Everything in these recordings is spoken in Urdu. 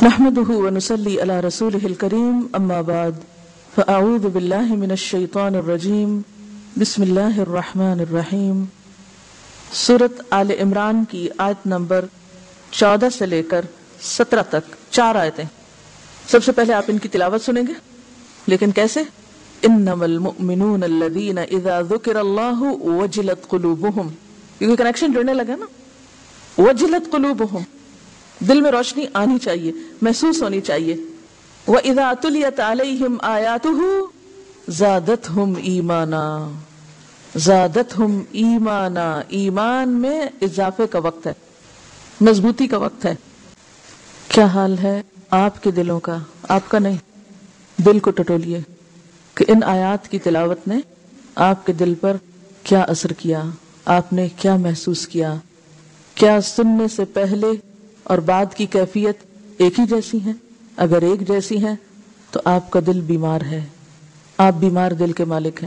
نحمده ونصلي على رسوله الكريم اما بعد فاعوذ بالله من الشيطان الرجيم بسم اللہ الرحمن الرحیم۔ سورۃ آل عمران کی آیت نمبر 14 سے لے کر 17 تک 4 آیتیں۔ سب سے پہلے آپ ان کی تلاوت سنیں گے، لیکن کیسے؟ انما المؤمنون الذین اذا ذکر اللہ وجلت قلوبہم، کیونکہ کنیکشن جڑنے لگا نا، وجلت قلوبہم، دل میں روشنی آنی چاہیے، محسوس ہونی چاہیے۔ وَإِذَا تُلِيَتْ عَلَيْهِمْ آيَاتُهُ زَادَتْهُمْ إِيمَانًا، زادتہم ایمانا، ایمان میں اضافے کا وقت ہے، مضبوطی کا وقت ہے۔ کیا حال ہے آپ کے دلوں کا، آپ کا نہیں، دل کو ٹٹولیے کہ ان آیات کی تلاوت نے آپ کے دل پر کیا اثر کیا، آپ نے کیا محسوس کیا، کیا سننے سے پہلے اور بعد کی کیفیت ایک ہی جیسی ہیں؟ اگر ایک جیسی ہیں تو آپ کا دل بیمار ہے، آپ بیمار دل کے مالک ہیں،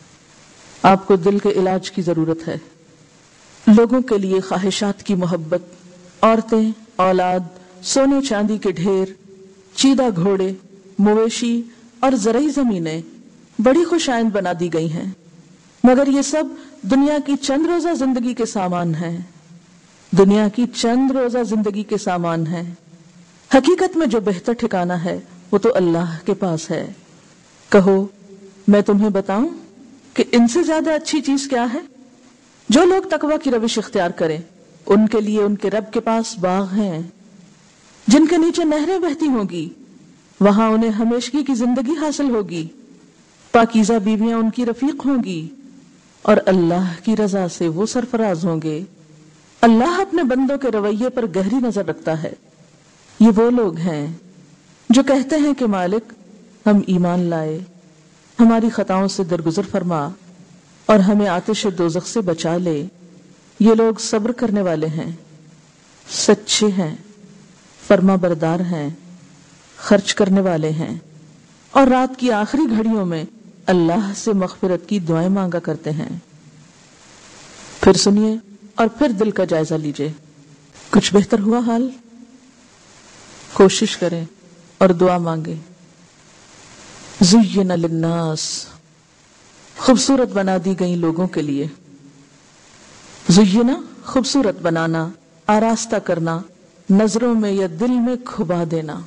آپ کو دل کے علاج کی ضرورت ہے۔ لوگوں کے لیے خواہشات کی محبت، عورتیں، اولاد، سونے چاندی کے ڈھیر، چیدہ گھوڑے، مویشی اور زرعی زمینیں بڑی خوش آئند بنا دی گئی ہیں، مگر یہ سب دنیا کی چند روزہ زندگی کے سامان ہیں، دنیا کی چند روزہ زندگی کے سامان ہیں۔ حقیقت میں جو بہتر ٹھکانہ ہے وہ تو اللہ کے پاس ہے۔ کہو میں تمہیں بتاؤں کہ ان سے زیادہ اچھی چیز کیا ہے؟ جو لوگ تقوی کی روش اختیار کریں ان کے لیے ان کے رب کے پاس باغ ہیں جن کے نیچے نہریں بہتی ہوں گی، وہاں انہیں ہمیشگی کی زندگی حاصل ہوگی، پاکیزہ بیویاں ان کی رفیق ہوں گی اور اللہ کی رضا سے وہ سرفراز ہوں گے۔ اللہ اپنے بندوں کے رویے پر گہری نظر رکھتا ہے۔ یہ وہ لوگ ہیں جو کہتے ہیں کہ مالک ہم ایمان لائے، ہماری خطاؤں سے درگزر فرما اور ہمیں آتش دوزخ سے بچا لے۔ یہ لوگ صبر کرنے والے ہیں، سچے ہیں، فرما بردار ہیں، خرچ کرنے والے ہیں اور رات کی آخری گھڑیوں میں اللہ سے مغفرت کی دعائیں مانگا کرتے ہیں۔ پھر سنیے اور پھر دل کا جائزہ لیجئے، کچھ بہتر ہوا حال؟ کوشش کریں اور دعا مانگیں۔ زُیِّنَ لِلنَّاسِ، خوبصورت بنا دی گئی لوگوں کے لیے۔ زُیِّنَ خوبصورت بنانا، آراستہ کرنا، نظروں میں یا دل میں کھبا دینا،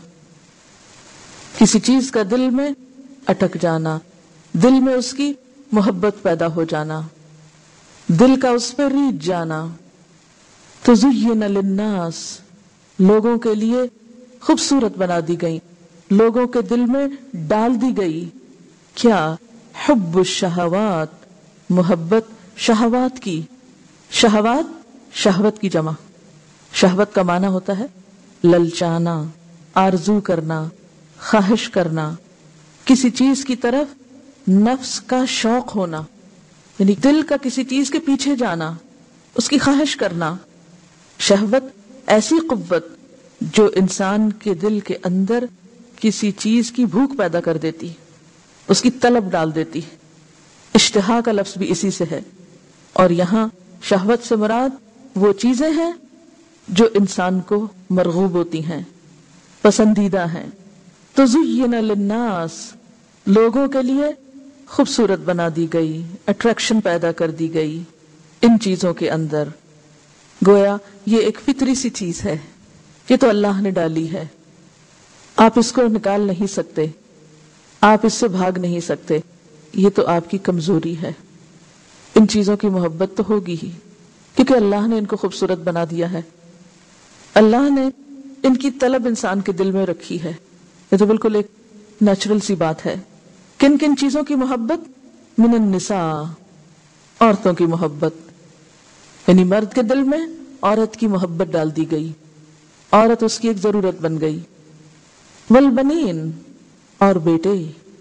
کسی چیز کا دل میں اٹک جانا، دل میں اس کی محبت پیدا ہو جانا، دل کا اس پہ ریجھ جانا۔ تو زُیِّنَ لِلنَّاسِ، لوگوں کے لیے خوبصورت بنا دی گئی، لوگوں کے دل میں ڈال دی گئی کیا؟ حب الشہوات، محبت شہوات کی۔ شہوات شہوت کی جمع، شہوت کا معنی ہوتا ہے للچانا، آرزو کرنا، خواہش کرنا، کسی چیز کی طرف نفس کا شوق ہونا، یعنی دل کا کسی چیز کے پیچھے جانا، اس کی خواہش کرنا۔ شہوت ایسی قوت جو انسان کے دل کے اندر کسی چیز کی بھوک پیدا کر دیتی، اس کی طلب ڈال دیتی۔ اشتہا کا لفظ بھی اسی سے ہے، اور یہاں شہوت سے مراد وہ چیزیں ہیں جو انسان کو مرغوب ہوتی ہیں، پسندیدہ ہیں۔ تو زُیِّنَ لِلنَّاسِ، لوگوں کے لیے خوبصورت بنا دی گئی، اٹریکشن پیدا کر دی گئی ان چیزوں کے اندر۔ گویا یہ ایک فطری سی چیز ہے، یہ تو اللہ نے ڈالی ہے، آپ اس کو نکال نہیں سکتے، آپ اس سے بھاگ نہیں سکتے، یہ تو آپ کی کمزوری ہے۔ ان چیزوں کی محبت تو ہوگی ہی، کیونکہ اللہ نے ان کو خوبصورت بنا دیا ہے، اللہ نے ان کی طلب انسان کے دل میں رکھی ہے۔ یہ تو بالکل ایک نیچرل سی بات ہے۔ کن کن چیزوں کی محبت؟ من النساء، عورتوں کی محبت، یعنی مرد کے دل میں عورت کی محبت ڈال دی گئی، عورت اس کی ایک ضرورت بن گئی۔ والبنین، اور بیٹے،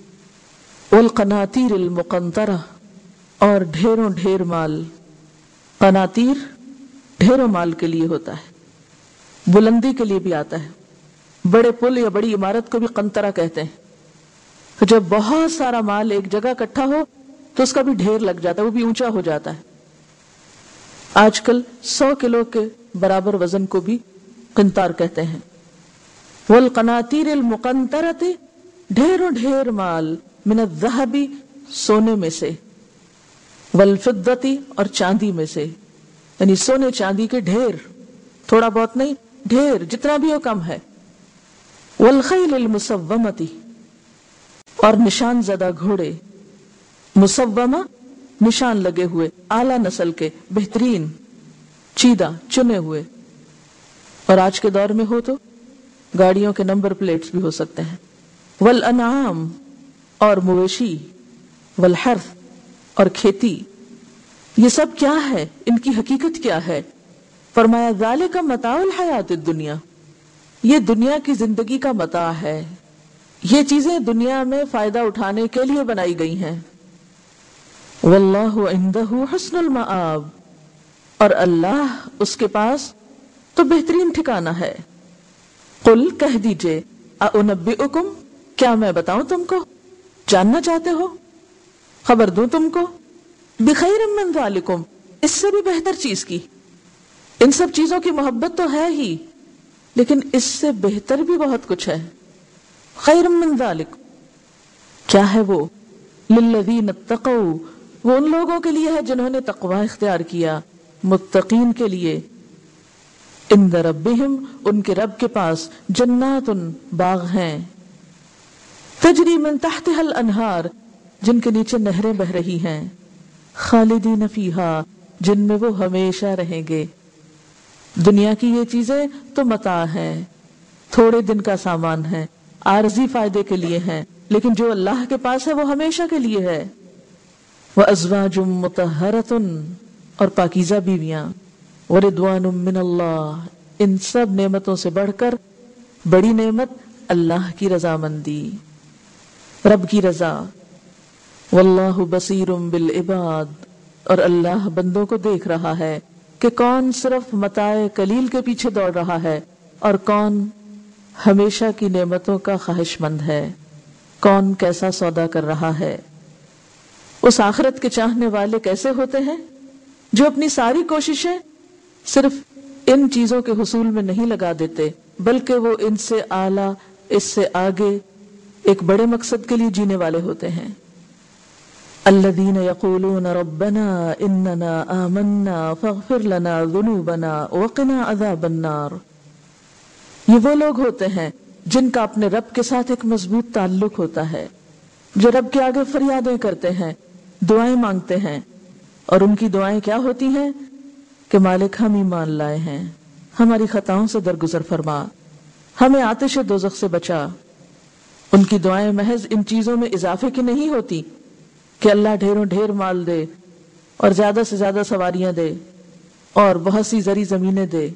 والقناطیر المقنطرہ، اور ڈھیروں ڈھیر مال۔ قناطیر ڈھیروں مال کے لیے ہوتا ہے، بلندی کے لیے بھی آتا ہے۔ بڑے پل یا بڑی عمارت کو بھی قنطرہ کہتے ہیں۔ تو جب بہت سارا مال ایک جگہ اکٹھا ہو تو اس کا بھی ڈھیر لگ جاتا ہے، وہ بھی اونچا ہو جاتا ہے۔ آج کل 100 کلو کے برابر وزن کو بھی قنطار کہتے ہیں۔ والقناطیر المقنطرۃ ڈھیروں ڈھیر مال، من الذہب سونے میں سے، والفضۃ اور چاندی میں سے، یعنی سونے چاندی کے ڈھیر، تھوڑا بہت نہیں، ڈھیر، جتنا بھی ہو کم ہے، والخیل المسومۃ اور نشان زدہ گھوڑے، مسومہ نشان لگے ہوئے، اعلیٰ نسل کے، بہترین، چیدہ، چنے ہوئے، اور آج کے دور میں ہو تو گاڑیوں کے نمبر پلیٹس بھی ہو سکتے ہیں، والانعام اور مویشی، والحرث اور کھیتی، یہ سب کیا ہے، ان کی حقیقت کیا ہے؟ فرمایا ذالک متاع الحیات الدنیا، یہ دنیا کی زندگی کا متاع ہے، یہ چیزیں دنیا میں فائدہ اٹھانے کے لیے بنائی گئی ہیں، واللہ عندہ حسن المآب، اور اللہ اس کے پاس تو بہترین ٹھکانہ ہے۔ قل کہہ دیجئے، اعنبئکم کیا میں بتاؤں تم کو، جاننا چاہتے ہو، خبر دوں تم کو، بخیر من ذالکم، اس سے بھی بہتر چیز کی، ان سب چیزوں کی محبت تو ہے ہی، لیکن اس سے بہتر بھی بہت کچھ ہے، خیر من ذالک، کیا ہے وہ؟ للذین اتقوا، وہ ان لوگوں کے لیے ہے جنہوں نے تقوی اختیار کیا، متقین کے لیے، عند ربہم، ان کے رب کے پاس، جنات باغ ہیں، تجری من تحتها الانہار، جن کے نیچے نہریں بہ رہی ہیں، خالدین فیہا، جن میں وہ ہمیشہ رہیں گے۔ دنیا کی یہ چیزیں تو متاع ہیں، تھوڑے دن کا سامان ہے، عارضی فائدے کے لیے ہیں، لیکن جو اللہ کے پاس ہے وہ ہمیشہ کے لیے ہے۔ وَأَزْوَاجٌ مُطَهَّرَةٌ، اور پاکیزہ بیویاں، وَرِضْوَانٌ مِّنَ اللَّهِ، ان سب نعمتوں سے بڑھ کر بڑی نعمت اللہ کی رضامندی، رب کی رضا۔ واللہ بصیر بالعباد، اور اللہ بندوں کو دیکھ رہا ہے کہ کون صرف متاع قلیل کے پیچھے دوڑ رہا ہے اور کون ہمیشہ کی نعمتوں کا خواہش مند ہے، کون کیسا سودا کر رہا ہے۔ اس آخرت کے چاہنے والے کیسے ہوتے ہیں جو اپنی ساری کوششیں صرف ان چیزوں کے حصول میں نہیں لگا دیتے، بلکہ وہ ان سے اعلیٰ، اس سے آگے ایک بڑے مقصد کے لیے جینے والے ہوتے ہیں۔ الذین یقولون ربنا اننا آمنا فاغفر لنا ذنوبنا وقنا عذاب النار، یہ وہ لوگ ہوتے ہیں جن کا اپنے رب کے ساتھ ایک مضبوط تعلق ہوتا ہے، جو رب کے آگے فریادیں کرتے ہیں، دعائیں مانگتے ہیں، اور ان کی دعائیں کیا ہوتی ہیں کہ مالک ہم ایمان لائے ہیں، ہماری خطاؤں سے درگزر فرما، ہمیں آتش دوزخ سے بچا۔ ان کی دعائیں محض ان چیزوں میں اضافے کی نہیں ہوتی کہ اللہ ڈھیروں ڈھیر مال دے اور زیادہ سے زیادہ سواریاں دے اور بہت سی زرعی زمینیں دے۔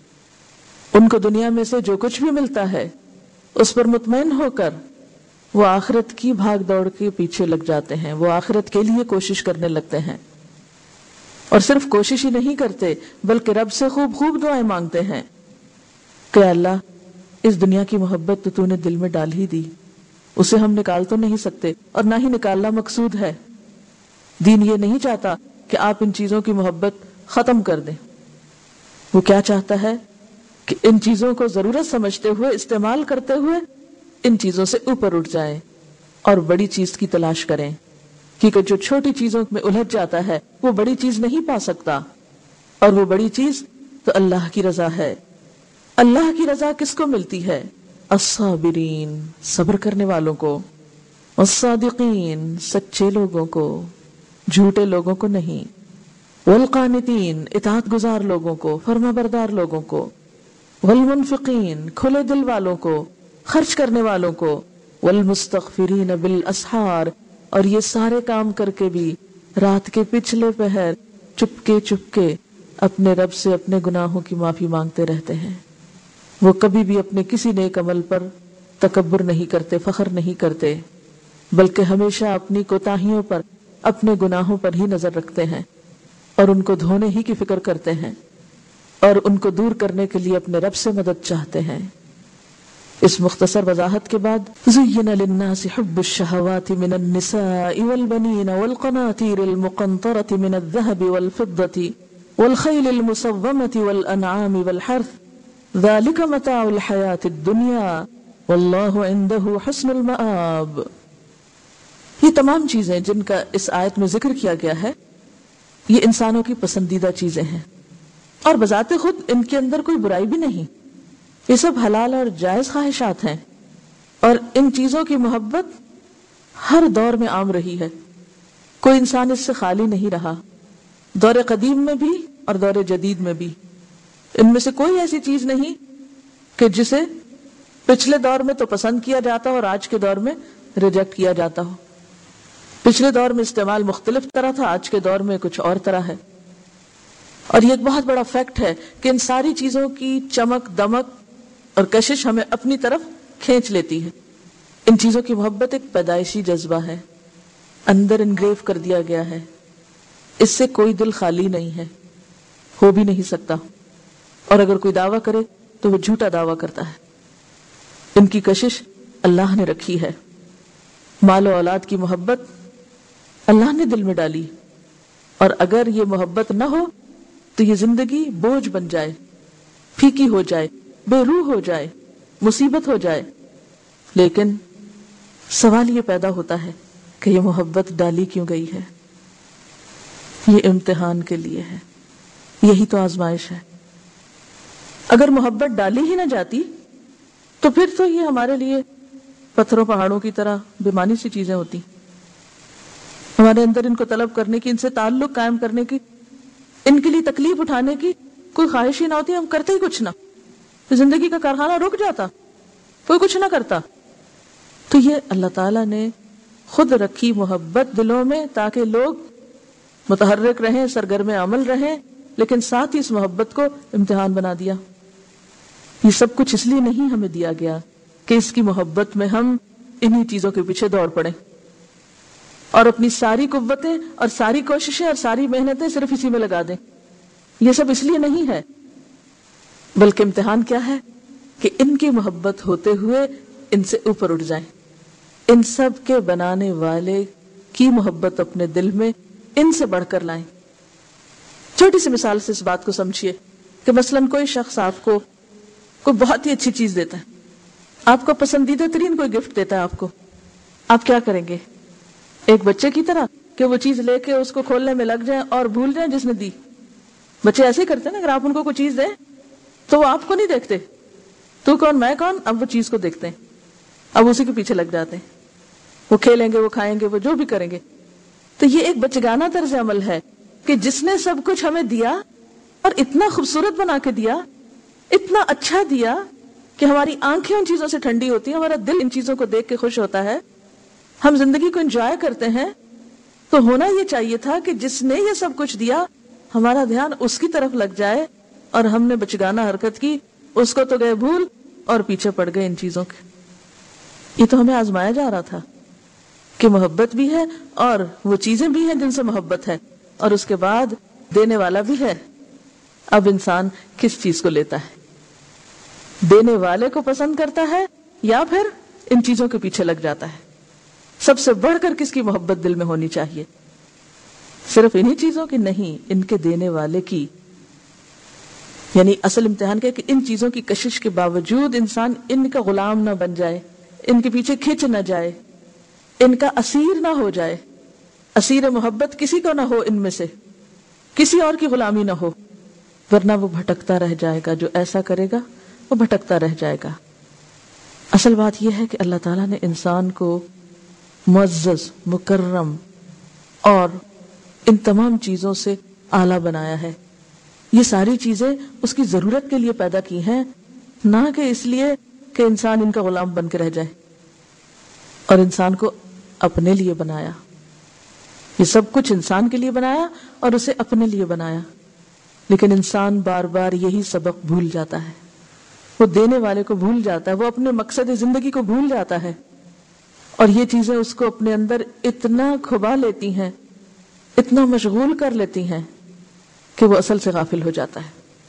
ان کو دنیا میں سے جو کچھ بھی ملتا ہے اس پر مطمئن ہو کر وہ آخرت کی بھاگ دوڑ کے پیچھے لگ جاتے ہیں، وہ آخرت کے لیے کوشش کرنے لگتے ہیں، اور صرف کوشش ہی نہیں کرتے بلکہ رب سے خوب خوب دعائیں مانگتے ہیں کہ اللہ اس دنیا کی محبت تو نے دل میں ڈال ہی دی، اسے ہم نکال تو نہیں سکتے اور نہ ہی نکالنا مقصود ہے، دین یہ نہیں چاہتا کہ آپ ان چیزوں کی محبت ختم کر دیں، وہ کیا چاہتا ہے کہ ان چیزوں کو ضرورت سمجھتے ہوئے، استعمال کرتے ہوئے ان چیزوں سے اوپر اٹھ جائیں اور بڑی چیز کی تلاش کریں، کیونکہ جو چھوٹی چیزوں میں الجھ جاتا ہے وہ بڑی چیز نہیں پا سکتا، اور وہ بڑی چیز تو اللہ کی رضا ہے۔ اللہ کی رضا کس کو ملتی ہے؟ الصابرین، صبر کرنے والوں کو، والصادقین، سچے لوگوں کو، جھوٹے لوگوں کو نہیں، والقانتین، اطاعت گزار لوگوں کو، فرما بردار لوگوں کو، والمنفقین، کھلے دل والوں کو، خرچ کرنے والوں کو، والمستغفرین بالاسحار، اور یہ سارے کام کر کے بھی رات کے پچھلے پہر چپکے چپکے اپنے رب سے اپنے گناہوں کی معافی مانگتے رہتے ہیں۔ وہ کبھی بھی اپنے کسی نیک عمل پر تکبر نہیں کرتے، فخر نہیں کرتے، بلکہ ہمیشہ اپنی کوتاہیوں پر، اپنے گناہوں پر ہی نظر رکھتے ہیں اور ان کو دھونے ہی کی فکر کرتے ہیں اور ان کو دور کرنے کے لیے اپنے رب سے مدد چاہتے ہیں۔ اس مختصر وضاحت کے بعد زین للناس حب الشہوات من النساء والبنین والقناطیر المقنطرة من الذهب والفضة والخیل المسومة والانعام والحرث ذالک متاع الحیات الدنیا واللہ عندہ حسن المآب. یہ تمام چیزیں جن کا اس آیت میں ذکر کیا گیا ہے یہ انسانوں کی پسندیدہ چیزیں ہیں، اور بذات خود ان کے اندر کوئی برائی بھی نہیں. یہ سب حلال اور جائز خواہشات ہیں، اور ان چیزوں کی محبت ہر دور میں عام رہی ہے. کوئی انسان اس سے خالی نہیں رہا، دور قدیم میں بھی اور دور جدید میں بھی. ان میں سے کوئی ایسی چیز نہیں کہ جسے پچھلے دور میں تو پسند کیا جاتا ہو اور آج کے دور میں ریجیکٹ کیا جاتا ہو. پچھلے دور میں استعمال مختلف طرح تھا، آج کے دور میں کچھ اور طرح ہے. اور یہ ایک بہت بڑا فیکٹ ہے کہ ان ساری چیزوں کی چمک دمک اور کشش ہمیں اپنی طرف کھینچ لیتی ہے. ان چیزوں کی محبت ایک پیدائشی جذبہ ہے، اندر انگریو کر دیا گیا ہے. اس سے کوئی دل خالی نہیں ہے، ہو بھی نہیں سکتا. اور اگر کوئی دعویٰ کرے تو وہ جھوٹا دعویٰ کرتا ہے. ان کی کشش اللہ نے رکھی ہے. مال و اولاد کی محبت اللہ نے دل میں ڈالی، اور اگر یہ محبت نہ ہو تو یہ زندگی بوجھ بن جائے، پھیکی ہو جائے، بے روح ہو جائے، مصیبت ہو جائے. لیکن سوال یہ پیدا ہوتا ہے کہ یہ محبت ڈالی کیوں گئی ہے؟ یہ امتحان کے لیے ہے، یہی تو آزمائش ہے. اگر محبت ڈالی ہی نہ جاتی تو پھر تو یہ ہمارے لیے پتھروں پہاڑوں کی طرح بےمانی سی چیزیں ہوتی. ہمارے اندر ان کو طلب کرنے کی، ان سے تعلق قائم کرنے کی، ان کے لیے تکلیف اٹھانے کی کوئی خواہش ہی نہ ہوتی. ہم کرتے ہی کچھ نہ، زندگی کا کارخانہ رک جاتا، کوئی کچھ نہ کرتا. تو یہ اللہ تعالیٰ نے خود رکھی محبت دلوں میں تاکہ لوگ متحرک رہیں، سرگرم عمل رہیں، لیکن ساتھ ہی اس محبت کو امتحان بنا دیا. یہ سب کچھ اس لیے نہیں ہمیں دیا گیا کہ اس کی محبت میں ہم انہی چیزوں کے پیچھے دوڑ پڑیں اور اپنی ساری قوتیں اور ساری کوششیں اور ساری محنتیں صرف اسی میں لگا دیں. یہ سب اس لیے نہیں ہے، بلکہ امتحان کیا ہے کہ ان کی محبت ہوتے ہوئے ان سے اوپر اٹھ جائیں. ان سب کے بنانے والے کی محبت اپنے دل میں ان سے بڑھ کر لائیں. چھوٹی سی مثال سے اس بات کو سمجھیے کہ مثلاً کوئی شخص آپ کو کوئی بہت ہی اچھی چیز دیتا ہے، آپ کو پسندیدہ ترین کوئی گفٹ دیتا ہے آپ کیا کریں گے؟ ایک بچے کی طرح کہ وہ چیز لے کے اس کو کھولنے میں لگ جائیں اور بھول جائیں جس نے دی. بچے ایسے ہی کرتے ہیں نا، اگر آپ ان کو کوئی چیز دیں تو وہ آپ کو نہیں دیکھتے، تو کون میں کون، اب وہ چیز کو دیکھتے ہیں، اب اسی کے پیچھے لگ جاتے ہیں. وہ کھیلیں گے، وہ کھائیں گے، وہ جو بھی کریں گے. تو یہ ایک بچگانہ طرز عمل ہے کہ جس نے سب کچھ ہمیں دیا اور اتنا خوبصورت بنا کے دیا، اتنا اچھا دیا کہ ہماری آنکھیں ان چیزوں سے ٹھنڈی ہوتی ہیں، ہمارا دل ان چیزوں کو دیکھ کے خوش ہوتا ہے، ہم زندگی کو انجوائے کرتے ہیں. تو ہونا یہ چاہیے تھا کہ جس نے یہ سب کچھ دیا ہمارا دھیان اس کی طرف لگ جائے، اور ہم نے بچگانہ حرکت کی، اس کو تو گئے بھول اور پیچھے پڑ گئے ان چیزوں کے. یہ تو ہمیں آزمایا جا رہا تھا کہ محبت بھی ہے اور وہ چیزیں بھی ہیں جن سے محبت ہے، اور اس کے بعد دینے والا بھی ہے. اب انسان کس چیز کو لیتا ہے؟ دینے والے کو پسند کرتا ہے یا پھر ان چیزوں کے پیچھے لگ جاتا ہے؟ سب سے بڑھ کر کس کی محبت دل میں ہونی چاہیے؟ صرف انہی چیزوں کی نہیں، ان کے دینے والے کی. یعنی اصل امتحان کیا کہ ان چیزوں کی کشش کے باوجود انسان ان کا غلام نہ بن جائے، ان کے پیچھے کھنچ نہ جائے، ان کا اسیر نہ ہو جائے. اسیر محبت کسی کو نہ ہو، ان میں سے کسی اور کی غلامی نہ ہو، ورنہ وہ بھٹکتا رہ جائے گا. جو ایسا کرے گا وہ بھٹکتا رہ جائے گا. اصل بات یہ ہے کہ اللہ تعالیٰ نے انسان کو معزز، مکرم اور ان تمام چیزوں سے اعلیٰ بنایا ہے. یہ ساری چیزیں اس کی ضرورت کے لیے پیدا کی ہیں، نہ کہ اس لیے کہ انسان ان کا غلام بن کے رہ جائے. اور انسان کو اپنے لیے بنایا. یہ سب کچھ انسان کے لیے بنایا اور اسے اپنے لیے بنایا. لیکن انسان بار بار یہی سبق بھول جاتا ہے، وہ دینے والے کو بھول جاتا ہے، وہ اپنے مقصد زندگی کو بھول جاتا ہے، اور یہ چیزیں اس کو اپنے اندر اتنا کھبا لیتی ہیں، اتنا مشغول کر لیتی ہیں کہ وہ اصل سے غافل ہو جاتا ہے.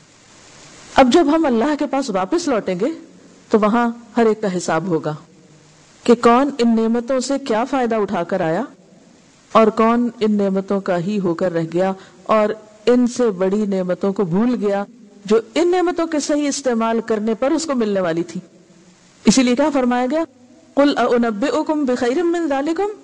اب جب ہم اللہ کے پاس واپس لوٹیں گے تو وہاں ہر ایک کا حساب ہوگا کہ کون ان نعمتوں سے کیا فائدہ اٹھا کر آیا اور کون ان نعمتوں کا ہی ہو کر رہ گیا اور ان سے بڑی نعمتوں کو بھول گیا جو ان نعمتوں کے صحیح استعمال کرنے پر اس کو ملنے والی تھی. اسی لیے کیا فرمایا گیا؟ قل اؤنبئکم بخیر من ذالکم،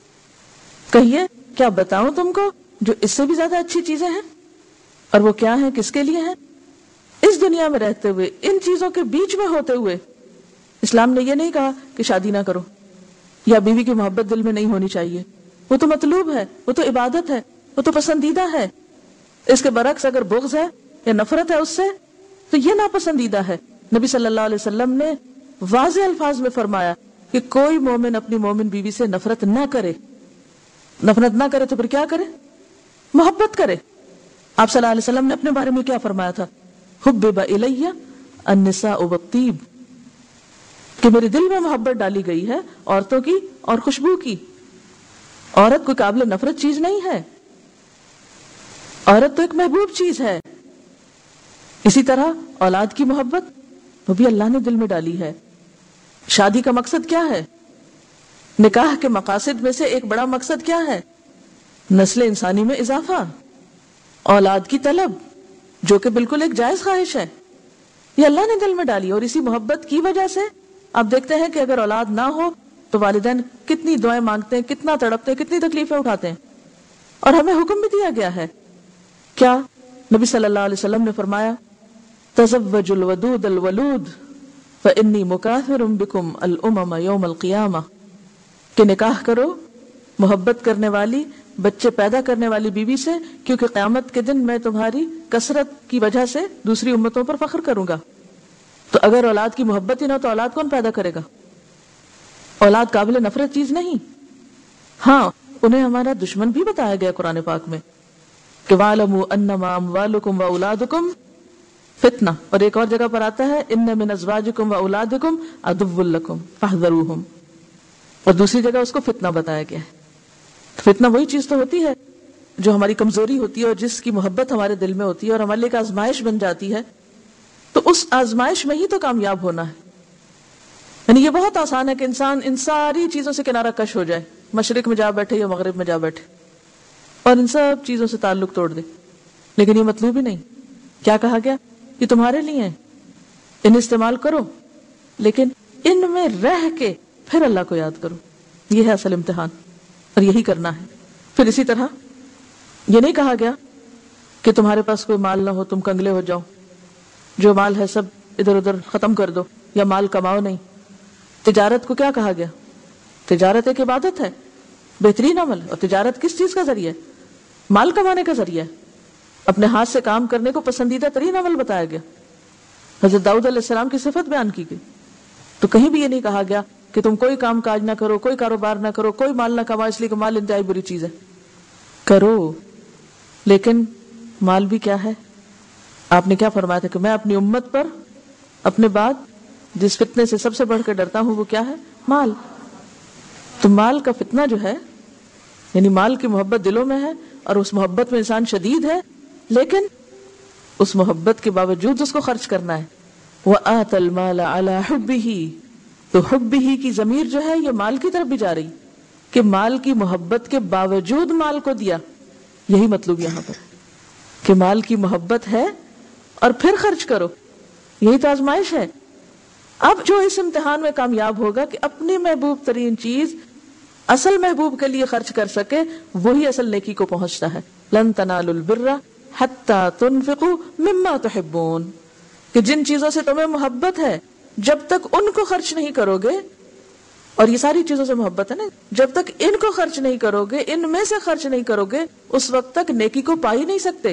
کہیے کیا بتاؤں تم کو جو اس سے بھی زیادہ اچھی چیزیں ہیں. اور وہ کیا ہیں، کس کے لیے ہیں؟ اس دنیا میں رہتے ہوئے، ان چیزوں کے بیچ میں ہوتے ہوئے اسلام نے یہ نہیں کہا کہ شادی نہ کرو یا بیوی کی محبت دل میں نہیں ہونی چاہیے. وہ تو مطلوب ہے، وہ تو عبادت ہے، وہ تو پسندیدہ ہے. اس کے برعکس اگر بغض ہے یا نفرت ہے اس سے تو یہ ناپسندیدہ ہے. نبی صلی اللہ علیہ وسلم نے واضح الفاظ میں فرمایا کہ کوئی مومن اپنی مومن بیوی سے نفرت نہ کرے. نفرت نہ کرے تو پھر کیا کرے؟ محبت کرے. آپ صلی اللہ علیہ وسلم نے اپنے بارے میں کیا فرمایا تھا؟ حبب الی النساء والطیب، کہ میرے دل میں محبت ڈالی گئی ہے عورتوں کی اور خوشبو کی. عورت کوئی قابل نفرت چیز نہیں ہے، عورت تو ایک محبوب چیز ہے. اسی طرح اولاد کی محبت وہ بھی اللہ نے دل میں ڈالی ہے. شادی کا مقصد کیا ہے؟ نکاح کے مقاصد میں سے ایک بڑا مقصد کیا ہے؟ نسل انسانی میں اضافہ، اولاد کی طلب، جو کہ بالکل ایک جائز خواہش ہے. یہ اللہ نے دل میں ڈالی. اور اسی محبت کی وجہ سے آپ دیکھتے ہیں کہ اگر اولاد نہ ہو تو والدین کتنی دعائیں مانگتے ہیں، کتنا تڑپتے ہیں، کتنی تکلیفیں اٹھاتے ہیں. اور ہمیں حکم بھی دیا گیا ہے. کیا؟ نبی صلی اللہ علیہ وسلم نے فرمایا تزوجوا الودود الولود فإنی مکاثر بکم الامم یوم القیامہ، کہ نکاح کرو محبت کرنے والی، بچے پیدا کرنے والی بیوی سے، کیونکہ قیامت کے دن میں تمہاری کثرت کی وجہ سے دوسری امتوں پر فخر کروں گا. تو اگر اولاد کی محبت ہی نہ تو اولاد کون پیدا کرے گا؟ اولاد قابل نفرت چیز نہیں. ہاں، انہیں ہمارا دشمن بھی بتایا گیا قرآن پاک میں کہ وَاعْلَمُوا أَنَّمَا أَمْوَالُكُمْ وَأَوْلَادُكُمْ فتنہ، اور ایک اور جگہ پر آتا ہے إِنَّ مِنْ أَزْوَاجِكُمْ وَأَوْلَادِكُمْ عَدُوٌّ لَكُمْ فَاحْذَرُوهُمْ، اور دوسری جگہ اس کو فتنہ بتایا گیا ہے. فتنہ وہی چیز تو ہوتی ہے جو ہماری کمزوری ہوتی ہے اور جس کی محبت ہمارے دل میں ہوتی ہے اور ہمارے لیے ایک آزمائش بن جاتی ہے. تو اس آزمائش میں ہی تو کامیاب ہونا ہے. یعنی یہ بہت آسان ہے کہ انسان ان ساری چیزوں سے کنارہ کش ہو جائے، مشرق میں جا بیٹھے یا مغرب میں جا بیٹھے، اور ان سب چیزوں سے تعلق توڑ دے. لیکن یہ مطلوب ہی نہیں. کیا کہا گیا؟ یہ تمہارے لیے ہیں، انہیں استعمال کرو، لیکن ان میں رہ کے پھر اللہ کو یاد کرو. یہ ہے اصل امتحان، اور یہی کرنا ہے. پھر اسی طرح یہ نہیں کہا گیا کہ تمہارے پاس کوئی مال نہ ہو تم کنگلے ہو جاؤ، جو مال ہے سب ادھر ادھر ختم کر دو یا مال کماؤ نہیں. تجارت کو کیا کہا گیا؟ تجارت ایک عبادت ہے، بہترین عمل. اور تجارت کس چیز کا ذریعہ ہے؟ مال کمانے کا ذریعہ ہے. اپنے ہاتھ سے کام کرنے کو پسندیدہ ترین عمل بتایا گیا. حضرت داؤد علیہ السلام کی صفت بیان کی گئی. تو کہیں بھی یہ نہیں کہا گیا کہ تم کوئی کام کاج نہ کرو، کوئی کاروبار نہ کرو، کوئی مال نہ کماؤ، اس لیے کہ مال انتہائی بری چیز ہے. کرو، لیکن مال بھی کیا ہے؟ آپ نے کیا فرمایا تھا کہ میں اپنی امت پر اپنے بعد جس فتنے سے سب سے بڑھ کر ڈرتا ہوں وہ کیا ہے؟ مال. تو مال کا فتنہ جو ہے، یعنی مال کی محبت دلوں میں ہے اور اس محبت میں انسان شدید ہے، لیکن اس محبت کے باوجود اس کو خرچ کرنا ہے. وَآتَ الْمَالَ عَلَى حُبِّهِ، تو حُبِّهِ کی ضمیر جو ہے یہ مال کی طرف بھی جا رہی کہ مال کی محبت کے باوجود مال کو دیا. یہی مطلب یہاں پر کہ مال کی محبت ہے اور پھر خرچ کرو. یہی تو آزمائش ہے. اب جو اس امتحان میں کامیاب ہوگا کہ اپنی محبوب ترین چیز اصل محبوب کے لیے خرچ کر سکے، وہی اصل نیکی کو پہنچتا ہے. لن تنالوا البر حتى تنفقوا مما تحبون، کہ جن چیزوں سے تمہیں محبت ہے جب تک ان کو خرچ نہیں کرو گے، اور یہ ساری چیزوں سے محبت ہے نا، جب تک ان کو خرچ نہیں کرو گے، ان میں سے خرچ نہیں کرو گے، اس وقت تک نیکی کو پا ہی نہیں سکتے.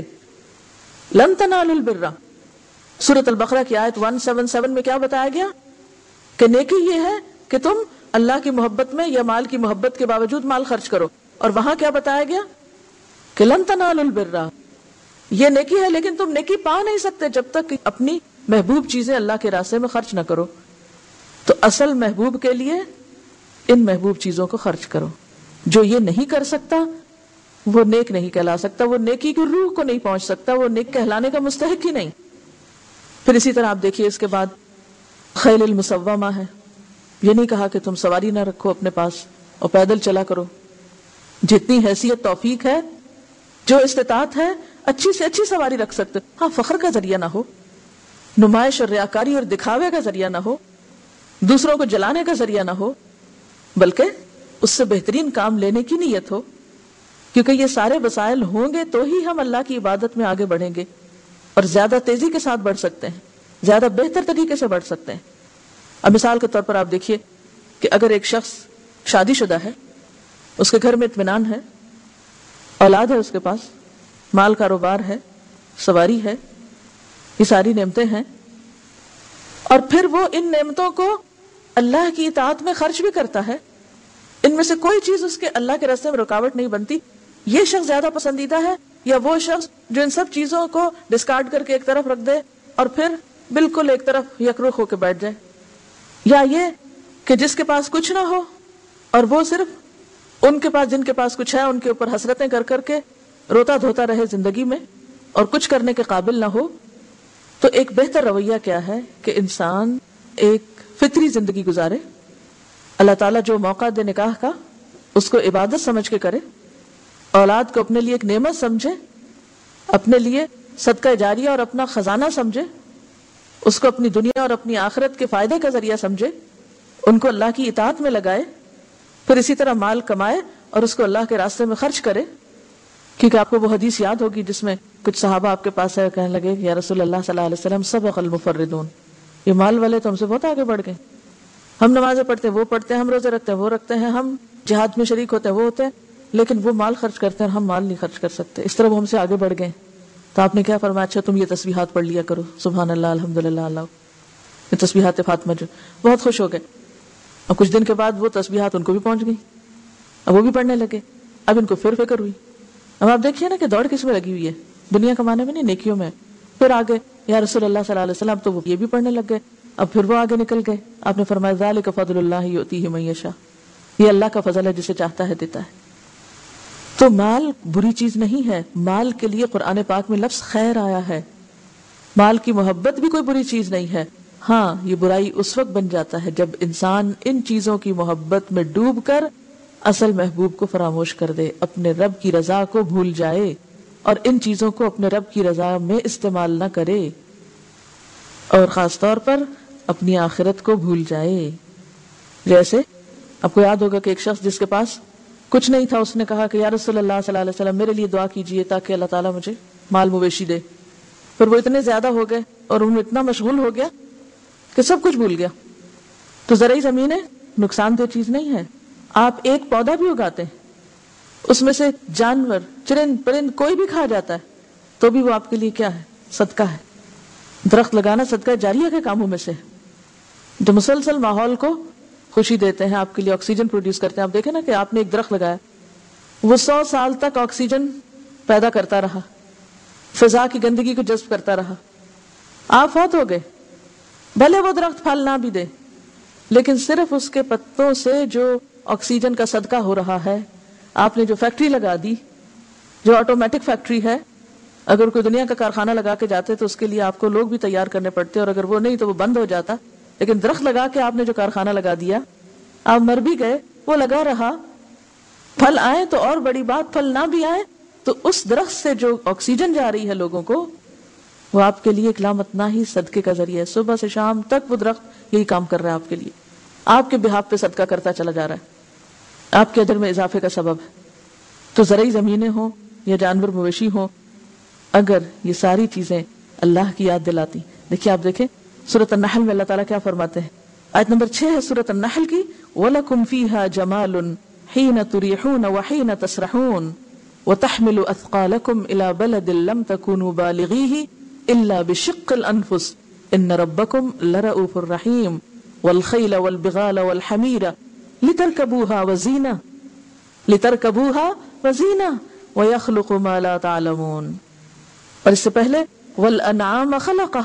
لن تنالوا البر، سورۃ البقرہ کی آیت 177 میں کیا بتایا گیا کہ نیکی یہ ہے کہ تم اللہ کی محبت میں یا مال کی محبت کے باوجود مال خرچ کرو. اور وہاں کیا بتایا گیا کہ لن تنالوا البر، یہ نیکی ہے لیکن تم نیکی پا نہیں سکتے جب تک اپنی محبوب چیزیں اللہ کے راستے میں خرچ نہ کرو. تو اصل محبوب کے لیے ان محبوب چیزوں کو خرچ کرو. جو یہ نہیں کر سکتا وہ نیک نہیں کہلا سکتا، وہ نیکی کی روح کو نہیں پہنچ سکتا، وہ نیک کہلانے کا مستحق ہی نہیں. پھر اسی طرح آپ دیکھیے اس کے بعد خیل المسومہ ہے. یہ نہیں کہا کہ تم سواری نہ رکھو اپنے پاس اور پیدل چلا کرو. جتنی حیثیت توفیق ہے، جو استطاعت ہے، اچھی سے اچھی سواری رکھ سکتے ہو. ہاں فخر کا ذریعہ نہ ہو، نمائش اور ریاکاری اور دکھاوے کا ذریعہ نہ ہو، دوسروں کو جلانے کا ذریعہ نہ ہو، بلکہ اس سے بہترین کام لینے کی نیت ہو. کیونکہ یہ سارے وسائل ہوں گے تو ہی ہم اللہ کی عبادت میں آگے بڑھیں گے اور زیادہ تیزی کے ساتھ بڑھ سکتے ہیں، زیادہ بہتر طریقے سے بڑھ سکتے ہیں. اب مثال کے طور پر آپ دیکھیے کہ اگر ایک شخص شادی شدہ ہے، اس کے گھر میں اطمینان ہے، اولاد ہے، اس کے پاس مال کاروبار ہے، سواری ہے، یہ ساری نعمتیں ہیں، اور پھر وہ ان نعمتوں کو اللہ کی اطاعت میں خرچ بھی کرتا ہے، ان میں سے کوئی چیز اس کے اللہ کے راستے میں رکاوٹ نہیں بنتی، یہ شخص زیادہ پسندیدہ ہے یا وہ شخص جو ان سب چیزوں کو ڈسکارڈ کر کے ایک طرف رکھ دے اور پھر بالکل ایک طرف یکرخ ہو کے بیٹھ جائے؟ یا یہ کہ جس کے پاس کچھ نہ ہو اور وہ صرف ان کے پاس جن کے پاس کچھ ہے ان کے اوپر حسرتیں کر کر کے روتا دھوتا رہے زندگی میں اور کچھ کرنے کے قابل نہ ہو؟ تو ایک بہتر رویہ کیا ہے کہ انسان ایک فطری زندگی گزارے، اللہ تعالیٰ جو موقع دے نکاح کا اس کو عبادت سمجھ کے کرے، اولاد کو اپنے لیے ایک نعمت سمجھے، اپنے لیے صدقہ جاریہ اور اپنا خزانہ سمجھے، اس کو اپنی دنیا اور اپنی آخرت کے فائدے کا ذریعہ سمجھے، ان کو اللہ کی اطاعت میں لگائے، پھر اسی طرح مال کمائے اور اس کو اللہ کے راستے میں خرچ کرے. کیونکہ آپ کو وہ حدیث یاد ہوگی جس میں کچھ صحابہ آپ کے پاس آئے کہنے لگے یا رسول اللہ صلی اللہ علیہ وسلم سبق المفردون، یہ مال والے تو ہم سے بہت آگے بڑھ گئے، ہم نمازیں پڑھتے ہیں وہ پڑھتے ہیں، ہم روزے رکھتے ہیں وہ رکھتے ہیں، ہم جہاد میں شریک ہوتے ہیں وہ ہوتے ہیں، لیکن وہ مال خرچ کرتے ہیں اور ہم مال نہیں خرچ کر سکتے. اس طرح وہ ہم سے آگے بڑھ گئے. تو آپ نے کیا فرمایا؟ اچھا تم یہ تسبیحات پڑھ لیا کرو، سبحان اللہ الحمدللہ اللہ، یہ تسبیحات فاطمہ جو. بہت خوش ہو گئے. اور کچھ دن کے بعد وہ تسبیحات ان کو بھی پہنچ گئی، اب وہ بھی پڑھنے لگے. اب ان کو پھر فکر ہوئی. اب آپ دیکھیے نا کہ دوڑ کس میں لگی ہوئی ہے، دنیا کمانے میں نہیں، نیکیوں میں. پھر آگے یا رسول اللہ صلی اللہ علیہ وسلم، تو وہ یہ بھی پڑھنے لگ گئے. اب پھر وہ آگے نکل گئے. آپ نے فرمایا ذالک فضل اللہ یؤتیہ من یشاء، یہ اللہ کا فضل ہے، جسے چاہتا ہے دیتا ہے. تو مال بری چیز نہیں ہے. مال کے لیے قرآن پاک میں لفظ خیر آیا ہے. مال کی محبت بھی کوئی بری چیز نہیں ہے. ہاں یہ برائی اس وقت بن جاتا ہے جب انسان ان چیزوں کی محبت میں ڈوب کر اصل محبوب کو فراموش کر دے، اپنے رب کی رضا کو بھول جائے اور ان چیزوں کو اپنے رب کی رضا میں استعمال نہ کرے، اور خاص طور پر اپنی آخرت کو بھول جائے. جیسے آپ کو یاد ہوگا کہ ایک شخص جس کے پاس کچھ نہیں تھا، اس نے کہا کہ یا رسول اللہ صلی اللہ علیہ وسلم میرے لیے دعا کیجئے تاکہ اللہ تعالیٰ مجھے مال مویشی دے. پھر وہ اتنے زیادہ ہو گئے اور ان میں اتنا مشغول ہو گیا کہ سب کچھ بھول گیا. تو زرعی زمینیں نقصان دہ چیز نہیں ہے. آپ ایک پودا بھی اگاتے ہیں، اس میں سے جانور چرند پرند کوئی بھی کھا جاتا ہے تو بھی وہ آپ کے لیے کیا ہے؟ صدقہ ہے. درخت لگانا صدقہ جاریہ کے کاموں میں سے ہے جو مسلسل ماحول کو خوشی دیتے ہیں، آپ کے لیے آکسیجن پروڈیوس کرتے ہیں. آپ دیکھیں نا کہ آپ نے ایک درخت لگایا، وہ 100 سال تک آکسیجن پیدا کرتا رہا، فضا کی گندگی کو جذب کرتا رہا. آپ فوت ہو گئے، بھلے وہ درخت پھل نہ بھی دے، لیکن صرف اس کے پتوں سے جو آکسیجن کا صدقہ ہو رہا ہے. آپ نے جو فیکٹری لگا دی، جو آٹومیٹک فیکٹری ہے، اگر کوئی دنیا کا کارخانہ لگا کے جاتے تو اس کے لیے آپ کو لوگ بھی تیار کرنے پڑتے، اور اگر وہ نہیں تو وہ بند ہو جاتا. لیکن درخت لگا کے آپ نے جو کارخانہ لگا دیا، آپ مر بھی گئے، وہ لگا رہا، پھل آئے تو اور بڑی بات، پھل نہ بھی آئے تو اس درخت سے جو آکسیجن جا رہی ہے لوگوں کو، وہ آپ کے لیے ایک لامتناہی صدقے کا ذریعہ ہے. صبح سے شام تک وہ درخت یہی کام کر رہا ہے آپ کے لیے، آپ کے بہاف پہ صدقہ کرتا چلا جا رہا ہے، آپ کے اجر میں اضافے کا سبب ہے. تو زرعی زمینیں ہوں یا جانور مویشی ہوں، اگر یہ ساری چیزیں اللہ کی یاد دلاتی. دیکھیے آپ دیکھیں سورۃ النحل میں اللہ تعالیٰ کیا فرماتے ہیں. آیت نمبر 6 ہے سورۃ النحل کی، وَلَكُمْ فِيهَا جَمَالٌ حِينَ تُرِيحُونَ وَحِينَ تَسْرَحُونَ وَتَحْمِلُ أَثْقَالَكُمْ إِلَى بَلَدٍ لَمْ تَكُونُوا بَالِغِيهِ إِلَّا بِشِقِّ الْأَنفُسِ إِنَّ رَبَّكُمْ لَرَءُوفٌ رَحِيمٌ وَالْخَيْلَ وَالْبِغَالَ وَالْحَمِيرَ لِتَرْكَبُوهَا وَزِينَةً وَيَخْلُقُ مَا لَا تَعْلَمُونَ. اور اس سے پہلے وَالْأَنْعَامَ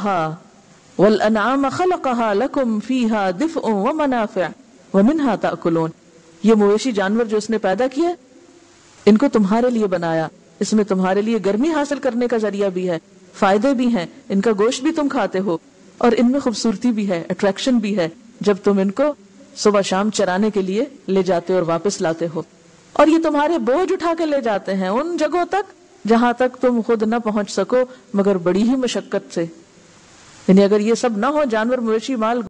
خَلَقَهَا لَكُمْ فِيهَا دِفْءٌ وَمَنَافِعُ وَمِنْهَا تَأْكُلُونَ. یہ مویشی جانور جو اس نے پیدا کیے، ان کو تمہارے لیے بنایا، اس میں تمہارے لیے گرمی حاصل کرنے کا ذریعہ بھی ہے، فائدے بھی ہیں، ان کا گوشت بھی تم کھاتے ہو، اور ان میں خوبصورتی بھی ہے، اٹریکشن بھی ہے جب تم ان کو صبح شام چرانے کے لیے لے جاتے اور واپس لاتے ہو. اور یہ تمہارے بوجھ اٹھا کے لے جاتے ہیں ان جگہوں تک جہاں تک تم خود نہ پہنچ سکو مگر بڑی ہی مشقت سے. یعنی اگر یہ سب نہ ہو، جانور مویشی مال